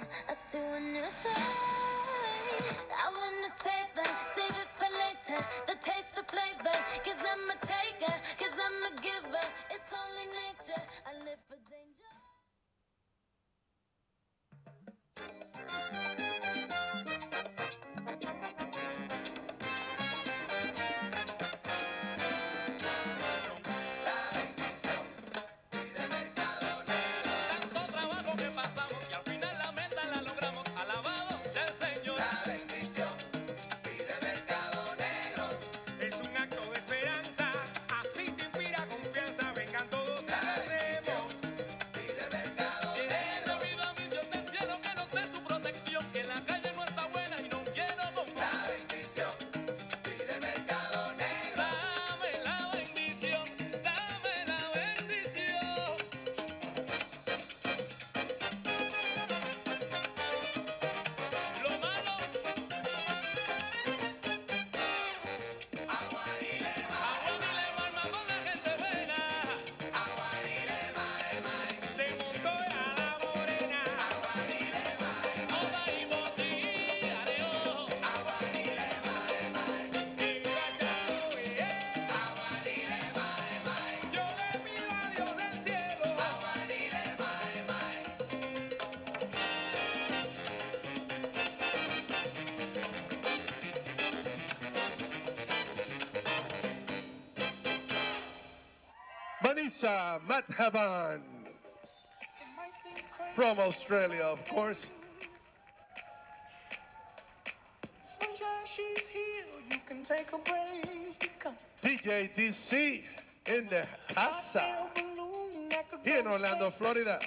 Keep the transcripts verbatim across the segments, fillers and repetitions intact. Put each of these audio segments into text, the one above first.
Let's do a new thing. I wanna save it, save it for later. The taste of flavor, cause I'm a taker, cause I'm a giver. It's only nature, I live for danger. Manisa, Madhavan, from Australia, of course. D J D C in the casa, here in Orlando, Florida.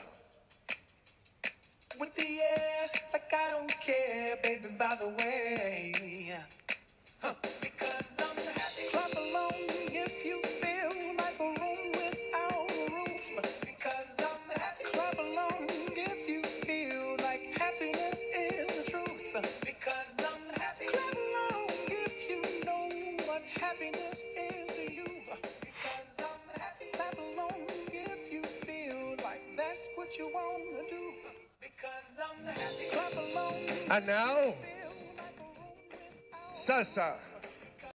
With the air, like I don't care, baby, by the way. Huh. Because I'm happy. Clap along if you feel like a room without a roof. Because I'm happy. Clap along if you feel like happiness is the truth. Because I'm happy. Clap along if you know what happiness is to you. Because I'm happy. Clap along if you feel like that's what you want to do. Because I'm happy. Clap along. And now, Salsa.